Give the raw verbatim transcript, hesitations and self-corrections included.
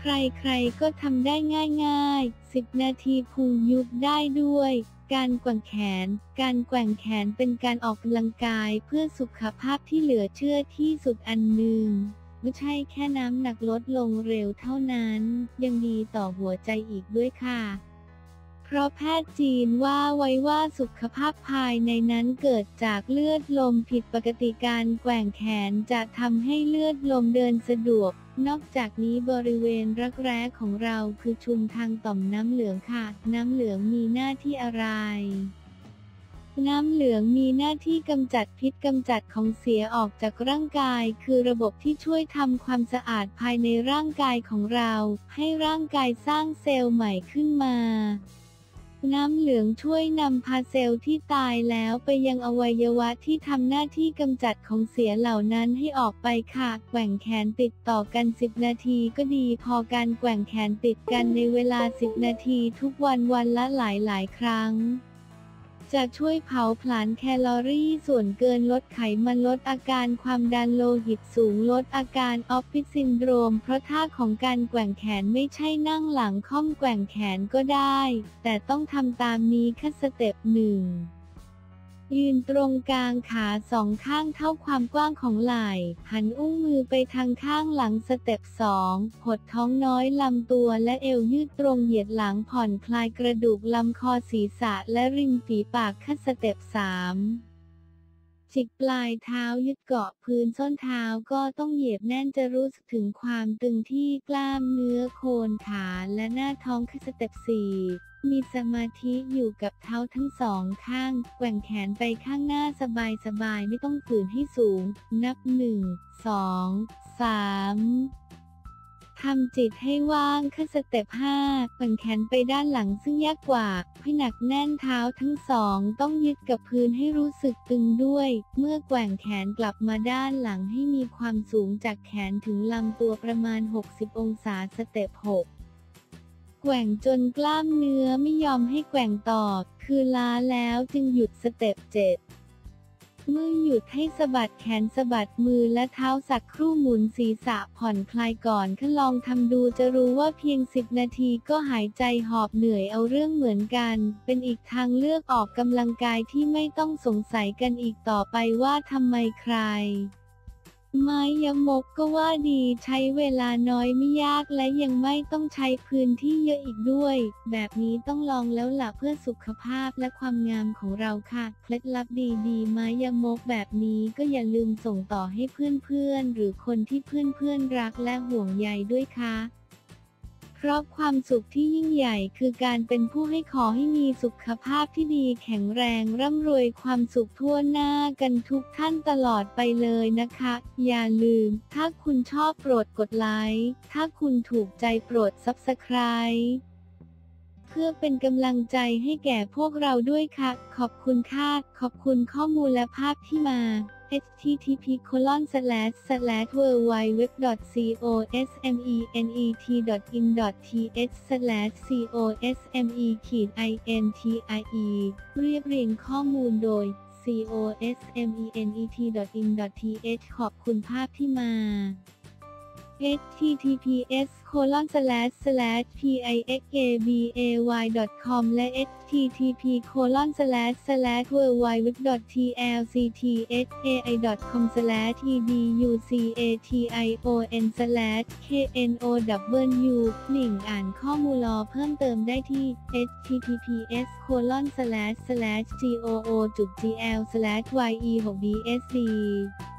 ใครๆก็ทำได้ง่ายๆ สิบ นาทีพุงยุบได้ด้วย การแกว่งแขน การแกว่งแขนเป็นการออกกำลังกายเพื่อสุขภาพที่เหลือเชื่อที่สุดอันหนึ่ง ไม่ใช่แค่น้ำหนักลดลงเร็วเท่านั้น ยังดีต่อหัวใจอีกด้วยค่ะ เพราะแพทย์จีนว่าไว้ว่าสุขภาพภายในนั้นเกิดจากเลือดลมผิดปกติการแกว่งแขนจะทำให้เลือดลมเดินสะดวก นอกจากนี้บริเวณรักแร้ของเราคือชุมทางต่อมน้ำเหลืองค่ะ น้ำเหลืองมีหน้าที่อะไร น้ำเหลืองมีหน้าที่กำจัดพิษกำจัดของเสียออกจากร่างกายคือระบบที่ช่วยทำความสะอาดภายในร่างกายของเราให้ร่างกายสร้างเซลล์ใหม่ขึ้นมาน้ำเหลืองช่วยนำพาเซลล์ที่ตายแล้วไปยังอวัยวะที่ทำหน้าที่กำจัดของเสียเหล่านั้นให้ออกไปค่ะแกว่งแขนติดต่อกันสิบนาทีก็ดีพอการแกว่งแขนติดกันในเวลาสิบนาทีทุกวันวันละหลายๆครั้งจะช่วยเผาผลาญแคลอรี่ส่วนเกินลดไขมันลดอาการความดันโลหิตสูงลดอาการออฟฟิศซินโดรมเพราะท่าของการแกว่งแขนไม่ใช่นั่งหลังค่อมแกว่งแขนก็ได้แต่ต้องทำตามนี้แค่สเต็ปหนึ่งยืนตรงกลางขาสองข้างเท่าความกว้างของไหล่หันอุ้งมือไปทางข้างหลังสเต็ปสองหดท้องน้อยลำตัวและเอวยืดตรงเหยียดหลังผ่อนคลายกระดูกลำคอศีรษะและริมฝีปากขั้นสเต็ปสามจิกปลายเท้ายึดเกาะพื้นส้นเท้าก็ต้องเหยียบแน่นจะรู้สึกถึงความตึงที่กล้ามเนื้อโคนขาและหน้าท้องขั้นสเต็ปสี่มีสมาธิอยู่กับเท้าทั้งสองข้างแกว่งแขนไปข้างหน้าสบายๆไม่ต้องฝืนให้สูงนับหนึ่ง สอง สามทำจิตให้ว่างขึ้นสเต็ปห้าแกว่งแขนไปด้านหลังซึ่งยากกว่าให้หนักแน่นเท้าทั้งสองต้องยึดกับพื้นให้รู้สึกตึงด้วยเมื่อแกว่งแขนกลับมาด้านหลังให้มีความสูงจากแขนถึงลำตัวประมาณหกสิบองศาสเต็ปหกแกว่งจนกล้ามเนื้อไม่ยอมให้แกว่งต่อคือล้าแล้วจึงหยุดสเต็ปเจ็ดเมื่อหยุดให้สะบัดแขนสะบัดมือและเท้าสักครู่หมุนศีรษะผ่อนคลายก่อนขึ้นลองทำดูจะรู้ว่าเพียงสิบนาทีก็หายใจหอบเหนื่อยเอาเรื่องเหมือนกันเป็นอีกทางเลือกออกกำลังกายที่ไม่ต้องสงสัยกันอีกต่อไปว่าทำไมใครไม้ยมกก็ว่าดีใช้เวลาน้อยไม่ยากและยังไม่ต้องใช้พื้นที่เยอะอีกด้วยแบบนี้ต้องลองแล้วล่ะเพื่อสุขภาพและความงามของเราค่ะเคล็ดลับดีๆไม้ยมกแบบนี้ก็อย่าลืมส่งต่อให้เพื่อนๆหรือคนที่เพื่อนๆรักและห่วงใยด้วยค่ะเพราะความสุขที่ยิ่งใหญ่คือการเป็นผู้ให้ขอให้มีสุขภาพที่ดีแข็งแรงร่ำรวยความสุขทั่วหน้ากันทุกท่านตลอดไปเลยนะคะอย่าลืมถ้าคุณชอบโปรดกดไลค์ถ้าคุณถูกใจโปรด ซับสไครบ์ เพื่อเป็นกำลังใจให้แก่พวกเราด้วยค่ะขอบคุณค่ะขอบคุณข้อมูลและภาพที่มา เอช ที ที พี โคลอน สแลช สแลช ดับเบิลยู ดับเบิลยู ดับเบิลยู ดอท ซี โอ เอส เอ็ม อี เอ็น อี ที ดอท อิน ดอท ที เอช สแลช ซี โอ เอส เอ็ม อี ไอ เอ็น ที ไอ อี เรียบเรียงข้อมูลโดย ซี โอ เอส เอ็ม อี เอ็น อี ที ดอท อิน ดอท ที เอช ขอบคุณภาพที่มา เอช ที ที พี เอส โคลอน สแลช สแลช พี ไอ เอ็กซ์ เอ บี เอ วาย ดอท คอม และ เอช ที ที พี โคลอน สแลช สแลช ดับเบิลยู ดับเบิลยู ดับเบิลยู ดอท ที แอล ซี ที เอช เอ ไอ ดอท คอม สแลช อี ดี ยู ซี เอ ที ไอ โอ เอ็น สแลช เค เอ็น โอ ดับเบิลยู ลิงก์อ่านข้อมูลรอเพิ่มเติมได้ที่ เอช ที ที พี เอส โคลอน สแลช สแลช จี โอ โอ จุด จี แอล สแลช วาย อี หก ดี เอส ดี